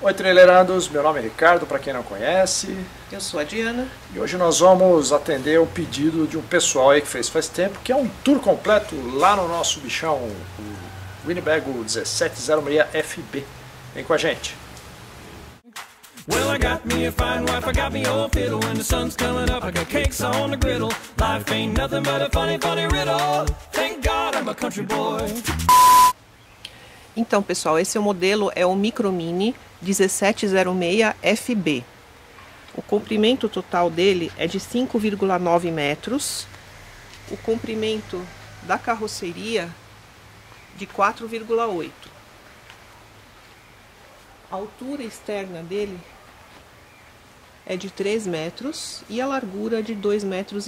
Oi, traileirados, meu nome é Ricardo, para quem não conhece. Eu sou a Diana. E hoje nós vamos atender um pedido de um pessoal aí que fez faz tempo, que é um tour completo lá no nosso bichão, o Winnebago 1706FB. Vem com a gente. Well, I got me a fine wife, I got me old fiddle. When the sun's coming up, I got cakes on the griddle. Life ain't nothing but a funny, funny riddle. Thank God I'm a country boy. Então, pessoal, esse modelo é o Micro Mini 1706FB. O comprimento total dele é de 5,9 metros. O comprimento da carroceria de 4,8. A altura externa dele é de 3 metros e a largura de 2,15 metros.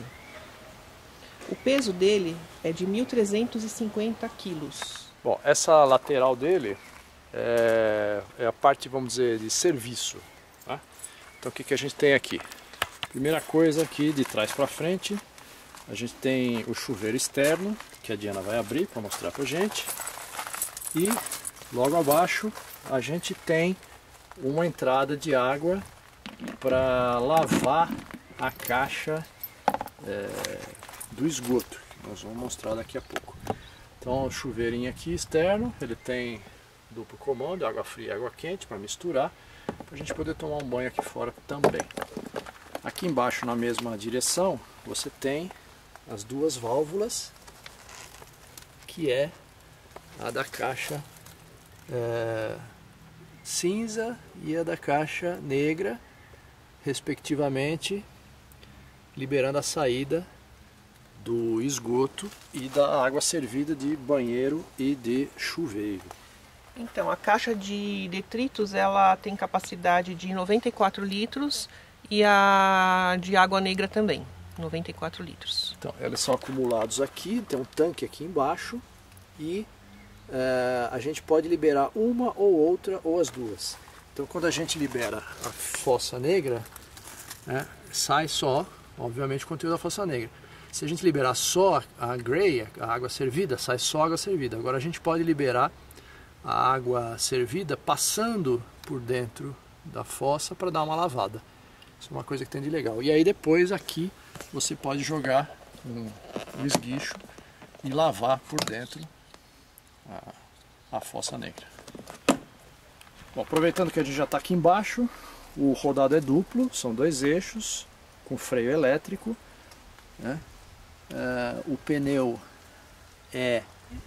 O peso dele é de 1.350 quilos. Bom, essa lateral dele é a parte, vamos dizer, de serviço. Tá? Então o que a gente tem aqui? Primeira coisa aqui, de trás para frente, a gente tem o chuveiro externo, que a Diana vai abrir para mostrar pra gente. E logo abaixo a gente tem uma entrada de água para lavar a caixa do esgoto, que nós vamos mostrar daqui a pouco. Então o chuveirinho aqui externo, ele tem duplo comando, água fria e água quente para misturar, para a gente poder tomar um banho aqui fora também. Aqui embaixo, na mesma direção, você tem as duas válvulas, que é a da caixa cinza e a da caixa negra, respectivamente, liberando a saída do esgoto e da água servida de banheiro e de chuveiro. Então, a caixa de detritos ela tem capacidade de 94 litros e a de água negra também, 94 litros. Então, eles são acumulados aqui, tem um tanque aqui embaixo e a gente pode liberar uma ou outra ou as duas. Então, quando a gente libera a fossa negra, sai só, obviamente, o conteúdo da fossa negra. Se a gente liberar só a gray, a água servida, sai só a água servida. Agora a gente pode liberar a água servida passando por dentro da fossa para dar uma lavada. Isso é uma coisa que tem de legal. E aí depois aqui você pode jogar um esguicho e lavar por dentro a fossa negra. Bom, aproveitando que a gente já está aqui embaixo, o rodado é duplo, são 2 eixos com freio elétrico, né? O pneu é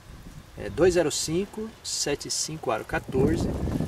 205 75 aro 14.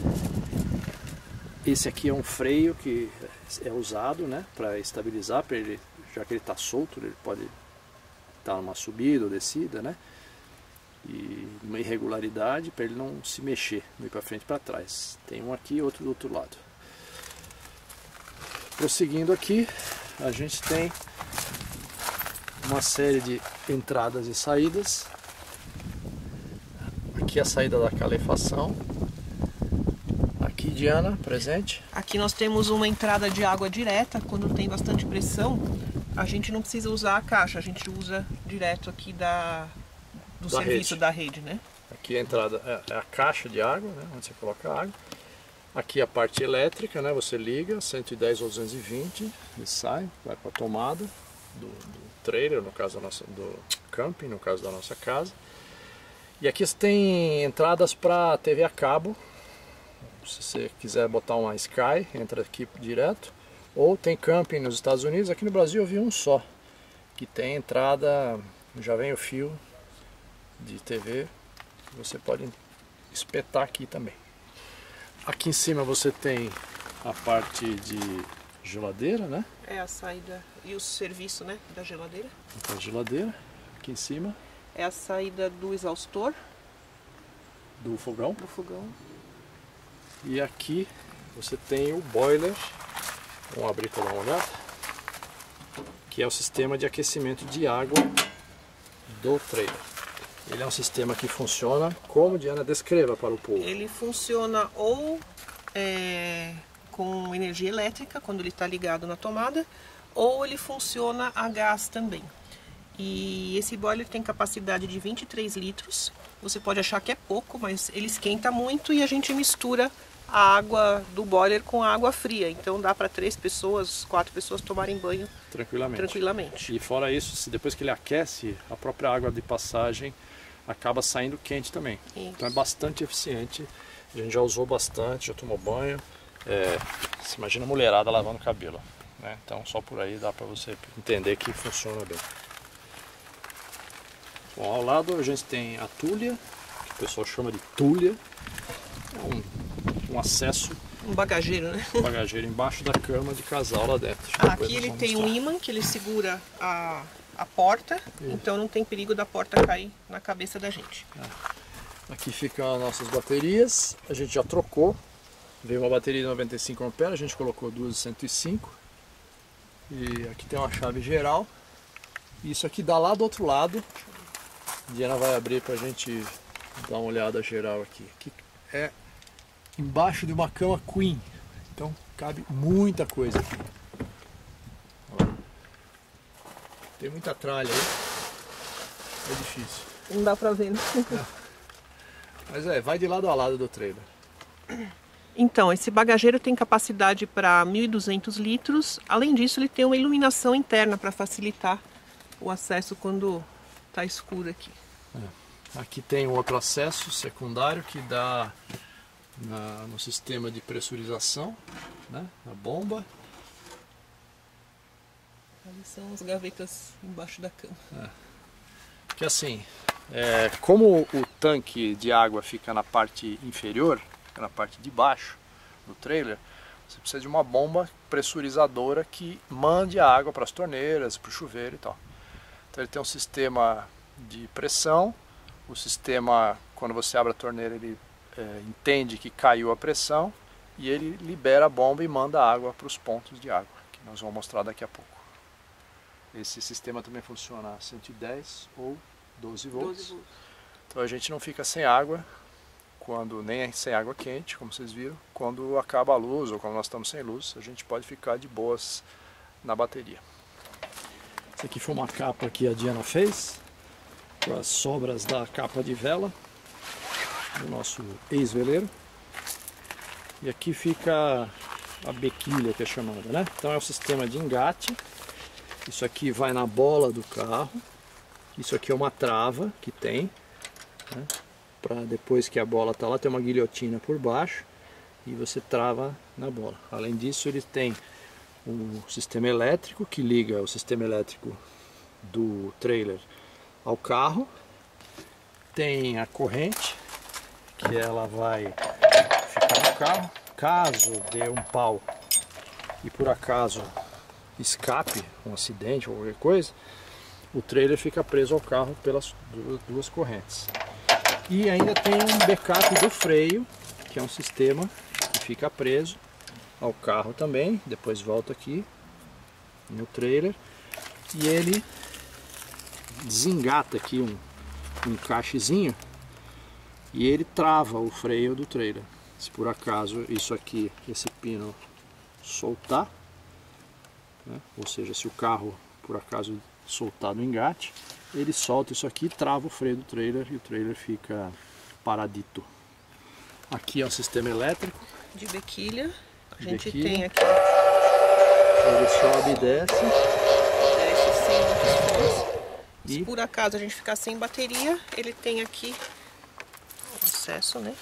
Esse aqui é um freio que é usado, né, para estabilizar, para ele, já que ele está solto, ele pode estar numa subida ou descida, né, e uma irregularidade para ele não se mexer, nem para frente e para trás. Tem um aqui e outro do outro lado. Prosseguindo aqui, a gente tem uma série de entradas e saídas. Aqui a saída da calefação. Aqui, Diana, presente. Aqui nós temos uma entrada de água direta. Quando tem bastante pressão, a gente não precisa usar a caixa, a gente usa direto aqui do serviço da rede, né? Aqui a entrada é a caixa de água, né, onde você coloca a água. Aqui a parte elétrica, né, você liga 110 ou 220 e sai, vai para a tomada do trailer, no caso do camping, no caso da nossa casa. E aqui você tem entradas para TV a cabo. Se você quiser botar uma Sky, entra aqui direto. Ou tem camping nos Estados Unidos. Aqui no Brasil eu vi um só, que tem entrada, já vem o fio de TV, você pode espetar aqui também. Aqui em cima você tem a parte de geladeira, né? É a saída e o serviço, né, da geladeira. Então, a geladeira, aqui em cima. É a saída do exaustor. Do fogão. Do fogão. E aqui você tem o boiler. Vamos abrir para dar uma olhada. Que é o sistema de aquecimento de água do trailer. Ele é um sistema que funciona como, Diana, descreva para o povo. Ele funciona ou com energia elétrica, quando ele está ligado na tomada, ou ele funciona a gás também. E esse boiler tem capacidade de 23 litros. Você pode achar que é pouco, mas ele esquenta muito e a gente mistura a água do boiler com a água fria. Então dá para 3 pessoas, 4 pessoas tomarem banho tranquilamente. E fora isso, depois que ele aquece, a própria água de passagem acaba saindo quente também. Isso. Então é bastante eficiente. A gente já usou bastante, já tomou banho. Você imagina a mulherada lavando cabelo, né? Então só por aí dá para você entender que funciona bem. Bom, ao lado a gente tem a tulha, que o pessoal chama de tulha. É um acesso, um bagageiro, né? Um bagageiro embaixo da cama de casal lá dentro. Aqui ele tem um ímã que ele segura a porta, então não tem perigo da porta cair na cabeça da gente. Aqui ficam as nossas baterias, a gente já trocou, veio uma bateria de 95 amperes, a gente colocou duas de 105 e aqui tem uma chave geral. Isso aqui dá lá do outro lado, a Diana vai abrir para a gente dar uma olhada geral aqui. Aqui é embaixo de uma cama queen, então cabe muita coisa aqui. Tem muita tralha aí, é difícil. Não dá pra ver, né? Mas vai de lado a lado do trailer. Então, esse bagageiro tem capacidade para 1.200 litros. Além disso, ele tem uma iluminação interna para facilitar o acesso quando está escuro aqui. Aqui tem um outro acesso secundário que dá no sistema de pressurização, né? Na bomba. Ali são as gavetas embaixo da cama. Que assim, como o tanque de água fica na parte inferior, fica na parte de baixo do trailer, você precisa de uma bomba pressurizadora que mande a água para as torneiras, para o chuveiro e tal. Então ele tem um sistema de pressão, o sistema, quando você abre a torneira, ele entende que caiu a pressão e ele libera a bomba e manda a água para os pontos de água, que nós vamos mostrar daqui a pouco. Esse sistema também funciona a 110 ou 12 volts. Então a gente não fica sem água, nem sem água quente, como vocês viram. Quando acaba a luz ou quando nós estamos sem luz, a gente pode ficar de boas na bateria. Essa aqui foi uma capa que a Diana fez, com as sobras da capa de vela do nosso ex-veleiro. E aqui fica a bequilha, que é chamada, né? Então é o sistema de engate. Isso aqui vai na bola do carro. Isso aqui é uma trava que tem, né? Para depois que a bola está lá, tem uma guilhotina por baixo e você trava na bola. Além disso, ele tem o sistema elétrico que liga o sistema elétrico do trailer ao carro. Tem a corrente que ela vai ficar no carro. Caso dê um pau e por acaso escape, um acidente ou qualquer coisa, o trailer fica preso ao carro pelas duas correntes. E ainda tem um backup do freio, que é um sistema que fica preso ao carro também, depois volta aqui no trailer e ele desengata aqui um encaixezinho e ele trava o freio do trailer. Se por acaso isso aqui, esse pino soltar, né? Ou seja, se o carro por acaso soltar no engate, ele solta isso aqui, trava o freio do trailer e o trailer fica paradito. Aqui é um sistema elétrico de bequilha. A gente bequilha. tem aqui. Ele sobe e desce. Desce sem força. E se por acaso a gente ficar sem bateria, ele tem aqui o acesso, né?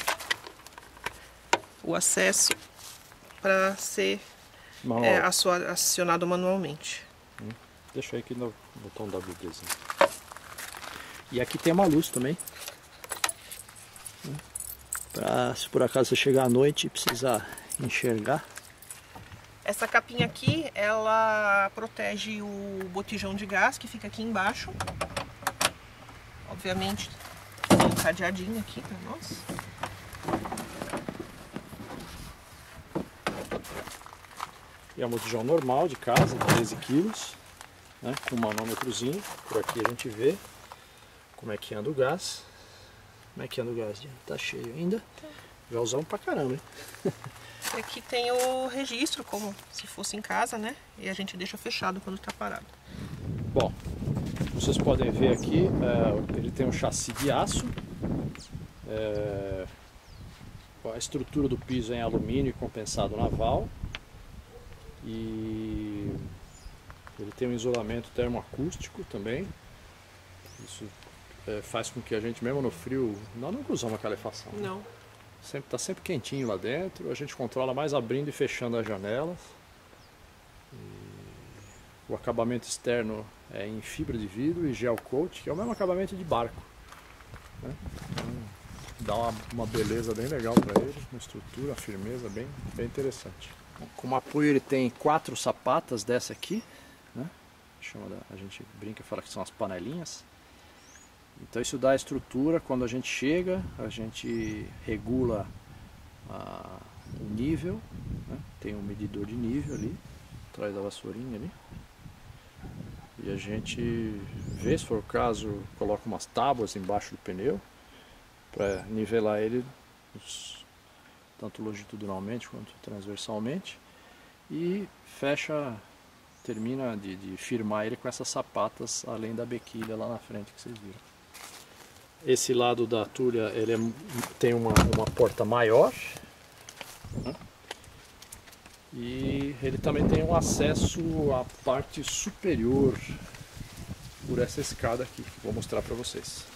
O acesso para ser acionado manualmente. Deixa aí aqui no botão WD. E aqui tem uma luz também. Pra, se por acaso você chegar à noite e precisar enxergar. Essa capinha aqui, ela protege o botijão de gás que fica aqui embaixo. Obviamente, tem um cadeadinho aqui para nós. E é um botijão normal de casa, 13 quilos, né, com um manômetrozinho. Por aqui a gente vê como é que anda o gás. Como é que anda o gás? Tá cheio ainda. Já usamos pra caramba, hein? E aqui tem o registro, como se fosse em casa, né? E a gente deixa fechado quando tá parado. Bom, vocês podem ver aqui, ele tem um chassi de aço. A estrutura do piso é em alumínio compensado naval. E ele tem um isolamento termoacústico também. Isso faz com que a gente, mesmo no frio, nós não usamos a calefação. Não. Está sempre quentinho lá dentro. A gente controla mais abrindo e fechando as janelas. O acabamento externo é em fibra de vidro e gel coat, que é o mesmo acabamento de barco, né? Então, dá uma beleza bem legal para ele, uma estrutura, uma firmeza bem interessante. Como apoio ele tem 4 sapatas dessa aqui, né? A gente brinca e fala que são as panelinhas. Então isso dá a estrutura. Quando a gente chega, a gente regula o nível, né? Tem um medidor de nível ali atrás da vassourinha ali. E a gente vê, se for o caso, coloca umas tábuas embaixo do pneu para nivelar ele tanto longitudinalmente quanto transversalmente, e termina de firmar ele com essas sapatas além da bequilha lá na frente que vocês viram. Esse lado da tulha ele tem uma porta maior, né? E ele também tem um acesso à parte superior por essa escada aqui, que vou mostrar para vocês.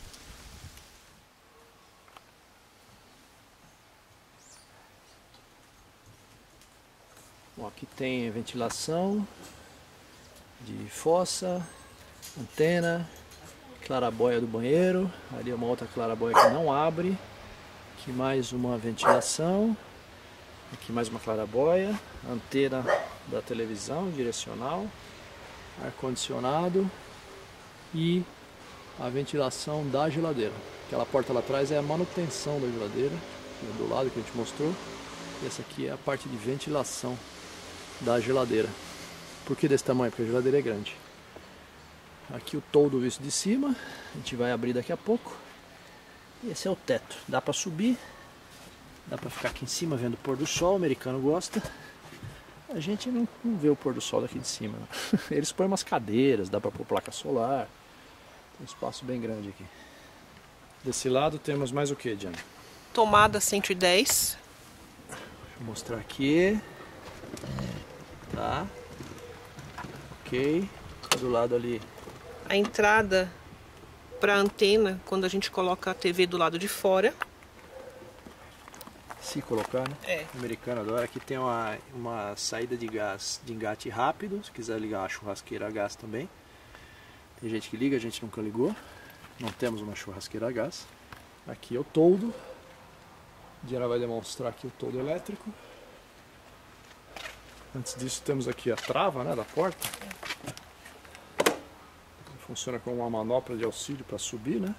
Bom, aqui tem ventilação de fossa, antena, clarabóia do banheiro, ali é uma outra clarabóia que não abre, aqui mais uma ventilação, aqui mais uma clarabóia, antena da televisão direcional, ar-condicionado e a ventilação da geladeira. Aquela porta lá atrás é a manutenção da geladeira, do lado que a gente mostrou, e essa aqui é a parte de ventilação da geladeira. Por que desse tamanho? Porque a geladeira é grande. Aqui o toldo visto de cima, a gente vai abrir daqui a pouco. E esse é o teto, dá para subir, dá para ficar aqui em cima vendo o pôr do sol, o americano gosta. A gente não vê o pôr do sol daqui de cima, não. Eles põem umas cadeiras, dá para pôr placa solar, tem um espaço bem grande aqui. Desse lado temos mais o que, Diana? Tomada 110. Deixa eu mostrar aqui. Tá. Ok. Do lado ali. A entrada para a antena, quando a gente coloca a TV do lado de fora. Se colocar, né? É. O americano adora. Aqui tem uma saída de gás de engate rápido. Se quiser ligar a churrasqueira a gás também. Tem gente que liga, a gente nunca ligou. Não temos uma churrasqueira a gás. Aqui é o toldo. A Diana vai demonstrar aqui o toldo elétrico. Antes disso temos aqui a trava, né, da porta. Funciona como uma manopla de auxílio para subir, né?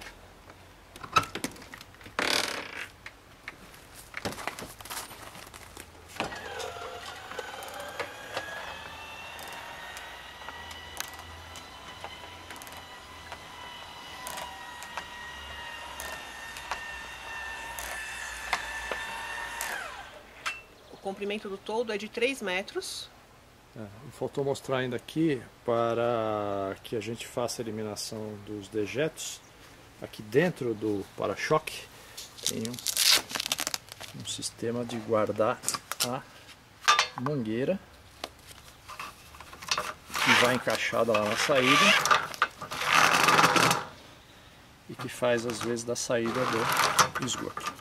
O comprimento do toldo é de 3 metros. Faltou mostrar ainda aqui, para que a gente faça a eliminação dos dejetos. Aqui dentro do para-choque tem um sistema de guardar a mangueira, que vai encaixada lá na saída e que faz às vezes da saída do esgoto.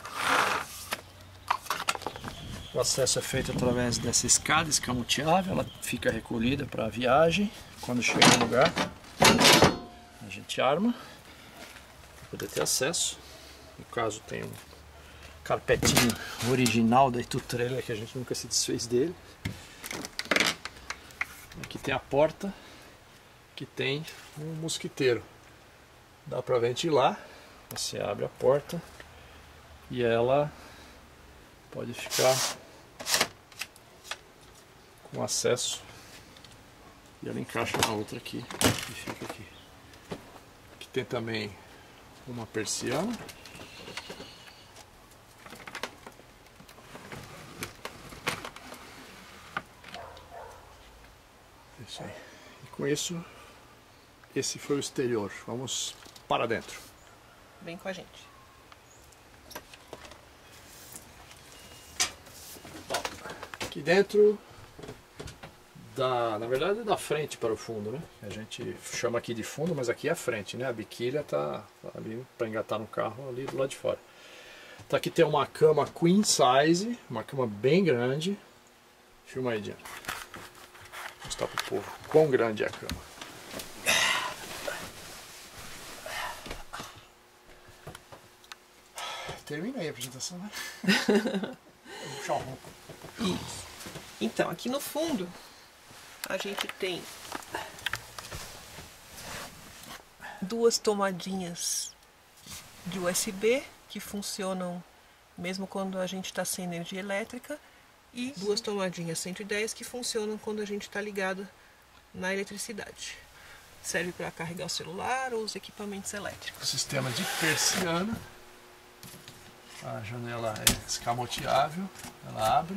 O acesso é feito através dessa escada escamoteável, ela fica recolhida para a viagem. Quando chega no lugar, a gente arma para poder ter acesso. No caso tem um carpetinho original da Itu Trailer que a gente nunca se desfez dele. Aqui tem a porta que tem um mosquiteiro. Dá para ventilar, você abre a porta e ela pode ficar com acesso e ela encaixa na outra aqui e fica aqui. Aqui tem também uma persiana. Isso aí. E com isso, esse foi o exterior. Vamos para dentro. Vem com a gente. Aqui dentro, na verdade é da frente para o fundo, né? A gente chama aqui de fundo, mas aqui é a frente, né? A biquília tá ali para engatar no carro ali do lado de fora. Tá, aqui tem uma cama queen size, uma cama bem grande. Filma aí, Diana. Vou mostrar pro povo quão grande é a cama. Termina aí a apresentação, né? Vou puxar o ronco. Isso. Então, aqui no fundo, a gente tem duas tomadinhas de USB que funcionam mesmo quando a gente está sem energia elétrica e duas tomadinhas 110 que funcionam quando a gente está ligado na eletricidade. Serve para carregar o celular ou os equipamentos elétricos. Sistema de persiana. A janela é escamoteável, ela abre.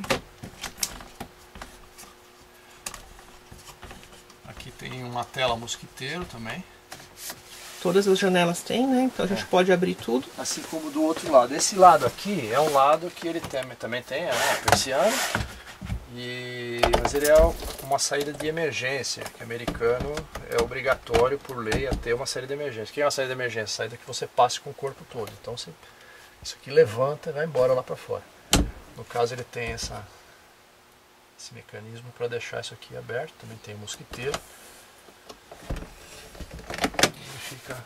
Aqui tem uma tela mosquiteiro também. Todas as janelas têm, né? Então a gente pode abrir tudo. Assim como do outro lado. Esse lado aqui é um lado que ele também tem, né, a persiana. Mas ele é uma saída de emergência, que americano é obrigatório por lei a ter uma saída de emergência. O que é uma saída de emergência? Saída que você passe com o corpo todo. Então isso aqui levanta e vai embora lá para fora. No caso ele tem esse mecanismo para deixar isso aqui aberto. Também tem o mosquiteiro. Ele fica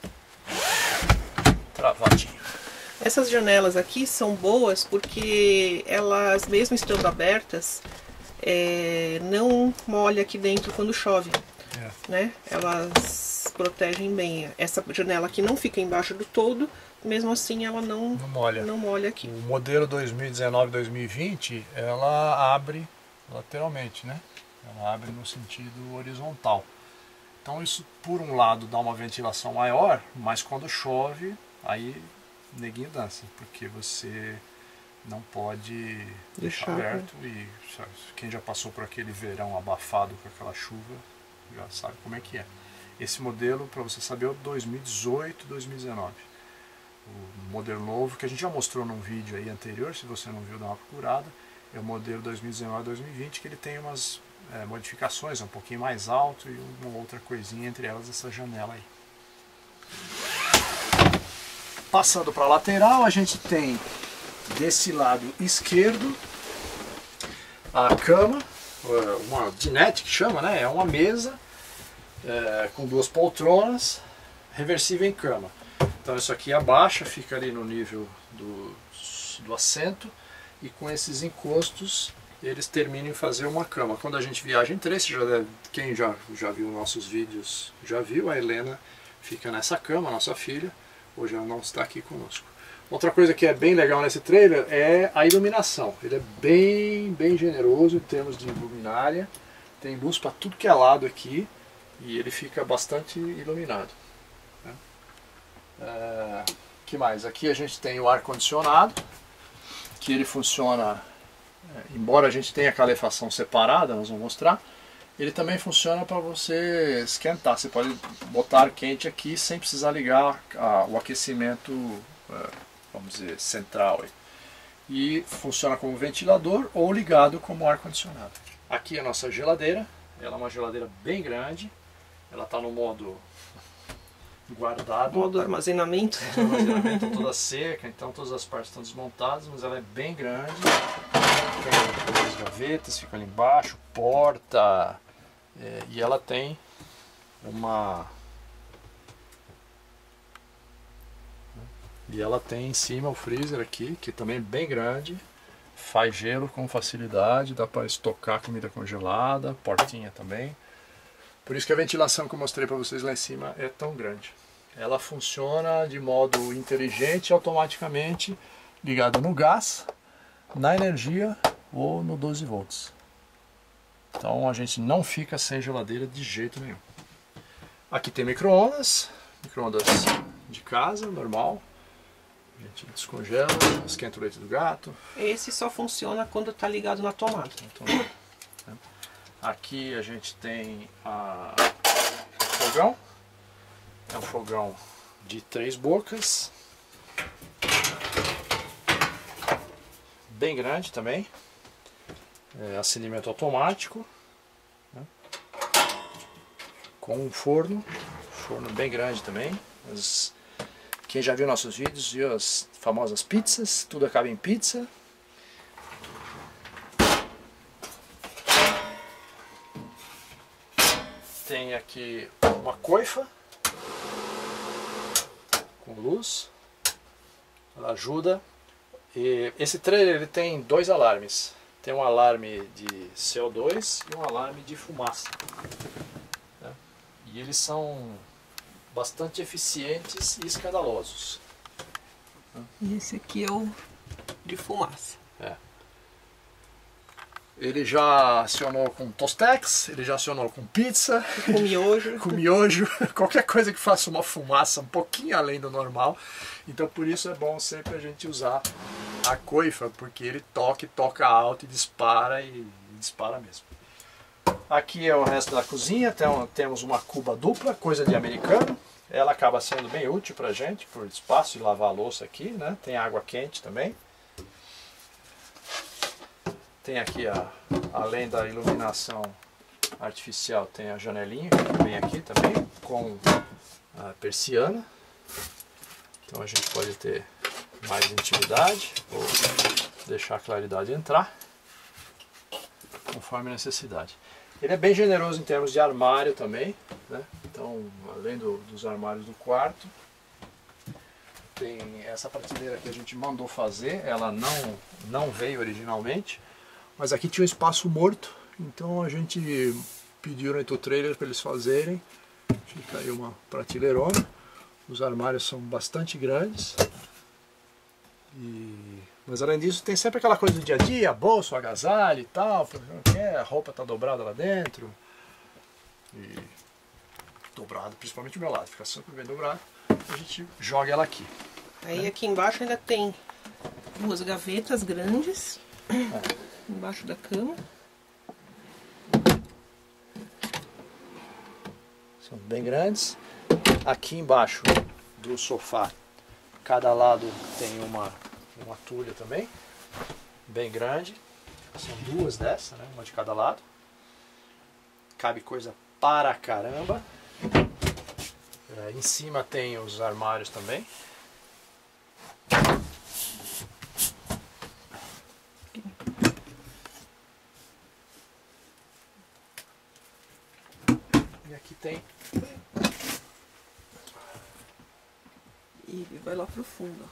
travadinho. Essas janelas aqui são boas porque elas, mesmo estando abertas, não molha aqui dentro quando chove, né? Elas protegem bem. Essa janela aqui não fica embaixo do toldo, mesmo assim ela não molha aqui. O modelo 2019-2020, ela abre lateralmente, né? Ela abre no sentido horizontal. Então isso, por um lado, dá uma ventilação maior, mas quando chove, aí neguinho dança, porque você não pode deixar aberto. E sabe, quem já passou por aquele verão abafado com aquela chuva já sabe como é que é. Esse modelo, para você saber, é o 2018-2019. O modelo novo, que a gente já mostrou num vídeo aí anterior, se você não viu, dá uma procurada, é o modelo 2019-2020, que ele tem umas modificações, um pouquinho mais alto e uma outra coisinha, entre elas essa janela aí. Passando para a lateral, a gente tem desse lado esquerdo a cama, uma dinette que chama, né? É uma mesa com duas poltronas, reversível em cama. Então isso aqui abaixa, fica ali no nível do assento e com esses encostos eles terminam em fazer uma cama. Quando a gente viaja em três, quem já viu nossos vídeos já viu, a Helena fica nessa cama, nossa filha. Hoje ela não está aqui conosco. Outra coisa que é bem legal nesse trailer é a iluminação. Ele é bem generoso em termos de luminária. Tem luz para tudo que é lado aqui e ele fica bastante iluminado. Que mais? Aqui a gente tem o ar-condicionado, que ele funciona, embora a gente tenha a calefação separada, nós vamos mostrar, ele também funciona para você esquentar. Você pode botar ar quente aqui sem precisar ligar o aquecimento, vamos dizer, central. E funciona como ventilador ou ligado como ar-condicionado. Aqui é a nossa geladeira. Ela é uma geladeira bem grande. Ela está no modo guardado. Modo armazenamento. Armazenamento toda seca, então todas as partes estão desmontadas, mas ela é bem grande. Tem as gavetas, fica ali embaixo, porta. E ela tem E ela tem em cima o freezer aqui, que também é bem grande, faz gelo com facilidade, dá para estocar comida congelada, portinha também. Por isso que a ventilação que eu mostrei para vocês lá em cima é tão grande. Ela funciona de modo inteligente, automaticamente, ligado no gás, na energia ou no 12 volts. Então a gente não fica sem geladeira de jeito nenhum. Aqui tem micro-ondas de casa, normal. A gente descongela, esquenta o leite do gato. Esse só funciona quando está ligado na tomada. Aqui a gente tem o fogão. É um fogão de 3 bocas. Bem grande também. acendimento automático, né? Com um forno bem grande também. Quem já viu nossos vídeos viu as famosas pizzas, tudo acaba em pizza. Tem aqui uma coifa com luz, ela ajuda. E esse trailer ele tem 2 alarmes. Tem um alarme de CO2 e um alarme de fumaça, né? E eles são bastante eficientes e escandalosos. E esse aqui é o de fumaça. Ele já acionou com Tostex, ele já acionou com pizza, Com miojo. com miojo, qualquer coisa que faça uma fumaça um pouquinho além do normal. Então por isso é bom sempre a gente usar a coifa, porque ele toca alto e dispara mesmo. Aqui é o resto da cozinha, então temos uma cuba dupla, coisa de americano. Ela acaba sendo bem útil pra gente, por espaço de lavar a louça aqui, né? Tem água quente também. Tem aqui, além da iluminação artificial, tem a janelinha, que vem aqui também, com a persiana. Então a gente pode ter mais intimidade, ou deixar a claridade entrar, conforme a necessidade. Ele é bem generoso em termos de armário também, né? Então, além dos armários do quarto, tem essa prateleira que a gente mandou fazer, ela não veio originalmente. Mas aqui tinha um espaço morto, então a gente pediu no Eto Trailer para eles fazerem. Fica aí uma prateleirona. Os armários são bastante grandes. Mas além disso tem sempre aquela coisa do dia a dia, bolso, agasalho e tal. A roupa está dobrada lá dentro. E dobrado, principalmente o meu lado, fica sempre bem dobrado. A gente joga ela aqui. Aí aqui embaixo ainda tem 2 gavetas grandes. Embaixo da cama. São bem grandes. Aqui embaixo do sofá, cada lado tem uma tulha também, bem grande. São 2 dessas, né? Uma de cada lado. Cabe coisa para caramba. Em cima tem os armários também. E aqui tem. E vai lá pro fundo.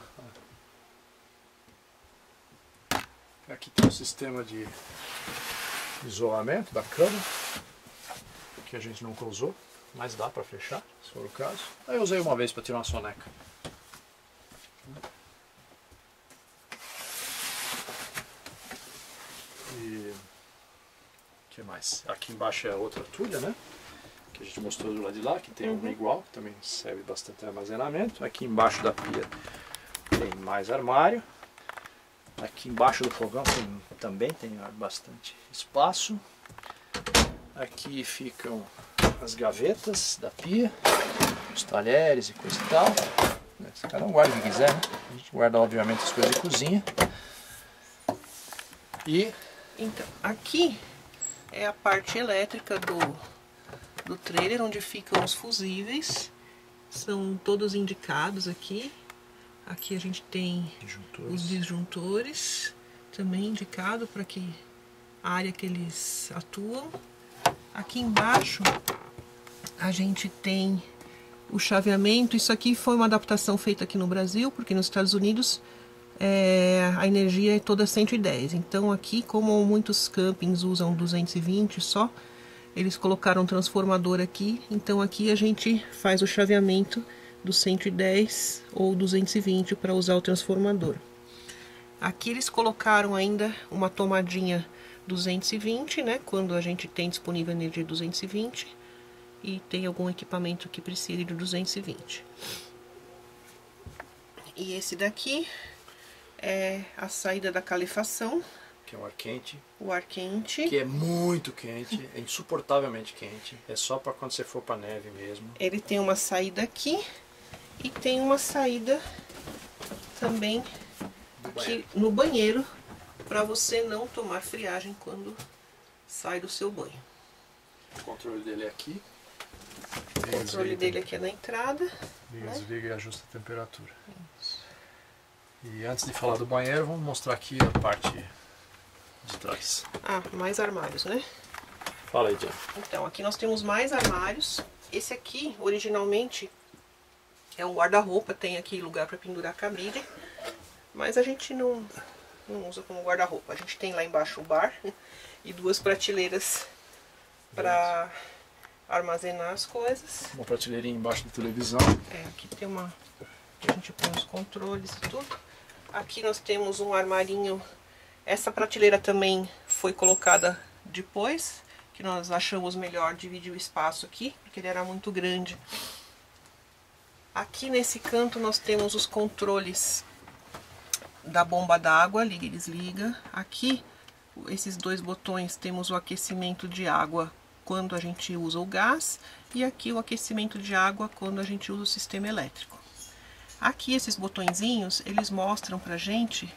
Aqui tem um sistema de isolamento da cama, que a gente nunca usou, mas dá para fechar, se for o caso. Aí eu usei uma vez para tirar uma soneca. E o que mais? Aqui embaixo é outra tulha, né? Que a gente mostrou do lado de lá, que tem uma igual, que também serve bastante armazenamento. Aqui embaixo da pia tem mais armário. Aqui embaixo do fogão também tem bastante espaço. Aqui ficam as gavetas da pia, os talheres e coisa e tal. Cada um guarda o que quiser, né? A gente guarda obviamente as coisas de cozinha. E então, aqui é a parte elétrica do trailer, onde ficam os fusíveis. São todos indicados aqui. Aqui a gente tem os disjuntores, também indicado para que a área que eles atuam. Aqui embaixo a gente tem o chaveamento. Isso aqui foi uma adaptação feita aqui no Brasil, porque nos Estados Unidos a energia é toda 110. Então aqui, como muitos campings usam 220 só, eles colocaram um transformador aqui. Então aqui a gente faz o chaveamento do 110 ou 220 para usar o transformador. Aqui eles colocaram ainda uma tomadinha 220, né? Quando a gente tem disponível energia 220 e tem algum equipamento que precise de 220. E esse daqui é a saída da calefação. que é o ar quente. O ar quente. Que é muito quente, é insuportavelmente quente. É só para quando você for para neve mesmo. Ele tem uma saída aqui e tem uma saída também aqui no banheiro para você não tomar friagem quando sai do seu banho. O controle dele é aqui. O controle dele aqui é na entrada. Liga, né? desliga e ajusta a temperatura. E antes de falar do banheiro, vamos mostrar aqui a parte de trás. Ah, mais armários, né? Fala aí, Diana. Então, aqui nós temos mais armários. Esse aqui, originalmente, é um guarda-roupa. Tem aqui lugar para pendurar cabide. Mas a gente não usa como guarda-roupa. A gente tem lá embaixo o bar e duas prateleiras para armazenar as coisas. Uma prateleirinha embaixo da televisão. Aqui tem uma... que a gente põe os controles e tudo. Aqui nós temos um armarinho. Essa prateleira também foi colocada depois, que nós achamos melhor dividir o espaço aqui, porque ele era muito grande. Aqui nesse canto nós temos os controles da bomba d'água, liga e desliga. Aqui, esses dois botões, temos o aquecimento de água quando a gente usa o gás, e aqui o aquecimento de água quando a gente usa o sistema elétrico. Aqui esses botõezinhos, eles mostram pra gente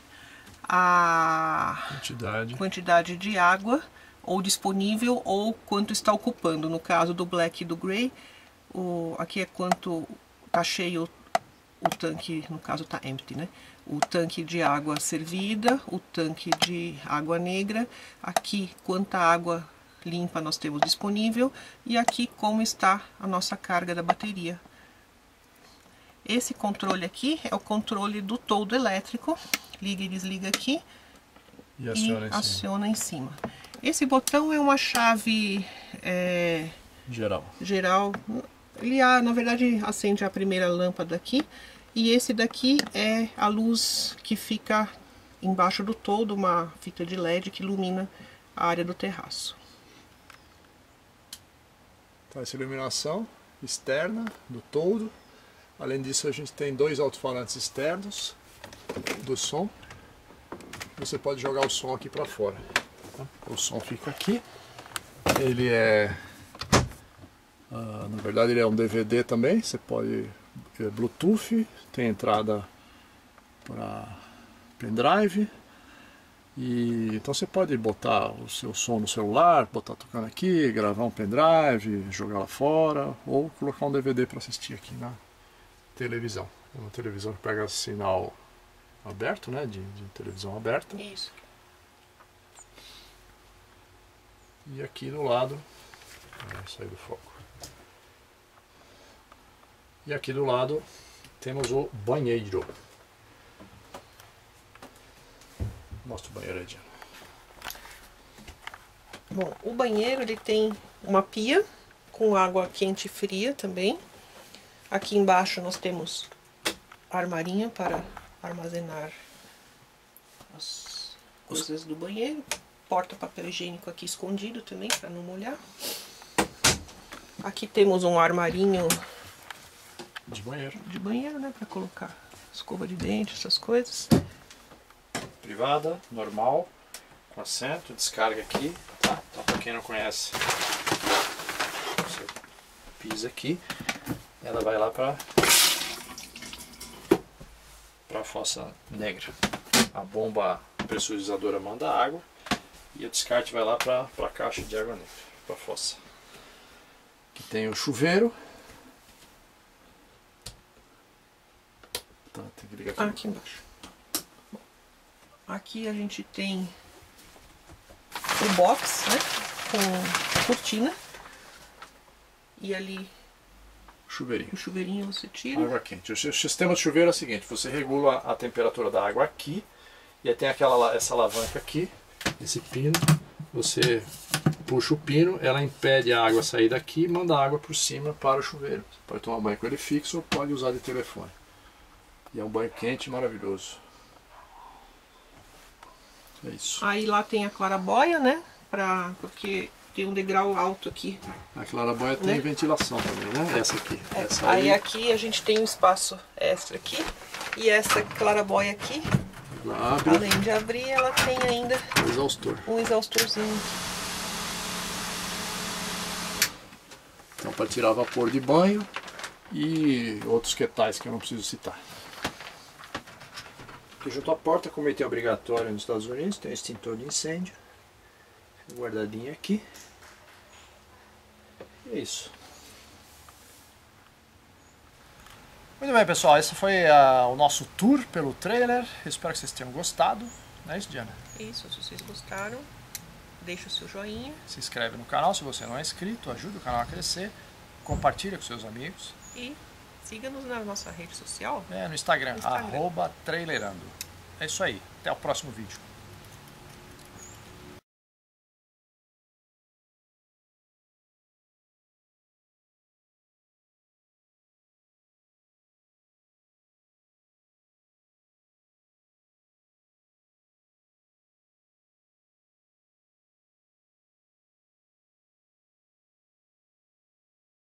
a quantidade de água ou disponível ou quanto está ocupando. No caso do Black e do Grey, aqui é quanto está cheio o tanque, no caso está empty, né? O tanque de água servida, o tanque de água negra, aqui quanta água limpa nós temos disponível e aqui como está a nossa carga da bateria. Esse controle aqui é o controle do toldo elétrico, liga e desliga aqui e aciona em cima. Esse botão é uma chave geral. Ele, na verdade, acende a primeira lâmpada aqui. E esse daqui é a luz que fica embaixo do toldo, uma fita de LED que ilumina a área do terraço. Então, essa iluminação externa do toldo. Além disso, a gente tem dois alto-falantes externos do som. Você pode jogar o som aqui para fora. O som fica aqui. Ele na verdade, ele é um DVD também. Você pode Bluetooth, tem entrada para pendrive. Então você pode botar o seu som no celular, botar tocando aqui, gravar um pendrive, jogar lá fora, ou colocar um DVD para assistir aqui na televisão. É uma televisão que pega sinal aberto, né? De televisão aberta. Isso. E aqui do lado, sair do foco. E aqui do lado temos o banheiro. Mostra o banheiro aí, Diana. Bom, o banheiro ele tem uma pia com água quente e fria também. Aqui embaixo nós temos armarinho para armazenar as coisas do banheiro. Porta papel higiênico aqui escondido também para não molhar. Aqui temos um armarinho de banheiro, né, para colocar escova de dente, essas coisas. Privada, normal, com assento, descarga aqui, tá? Então, para quem não conhece, você pisa aqui, ela vai lá para a fossa negra. A bomba pressurizadora manda água e o descarte vai lá para a caixa de água negra, para a fossa. Aqui tem o chuveiro. Tá, tem que ligar aqui. Aqui embaixo. Aqui a gente tem o box, né, com cortina. E ali chuveirinho. O chuveirinho você tira. Água quente. O sistema de chuveiro é o seguinte: você regula a temperatura da água aqui, e aí tem essa alavanca aqui, esse pino. Você puxa o pino, ela impede a água sair daqui e manda a água por cima para o chuveiro. Você pode tomar banho com ele fixo ou pode usar de telefone. E é um banho quente maravilhoso. É isso. Aí lá tem a clarabóia, né? Porque tem um degrau alto aqui. A clarabóia tem ventilação também, né? Essa aqui. Essa aí aqui a gente tem um espaço extra aqui. E essa clarabóia aqui, além de abrir, ela tem ainda um exaustorzinho. Então, para tirar vapor de banho e outros quetais que eu não preciso citar. Aqui junto à porta, como item obrigatório nos Estados Unidos, tem um extintor de incêndio. Guardadinho aqui. E é isso. Muito bem, pessoal, esse foi o nosso tour pelo trailer. Espero que vocês tenham gostado. Não é isso, Diana? Isso, se vocês gostaram, deixa o seu joinha. Se inscreve no canal se você não é inscrito, ajuda o canal a crescer. Compartilha com seus amigos. E siga-nos na nossa rede social. No Instagram, @trailerando. É isso aí, até o próximo vídeo.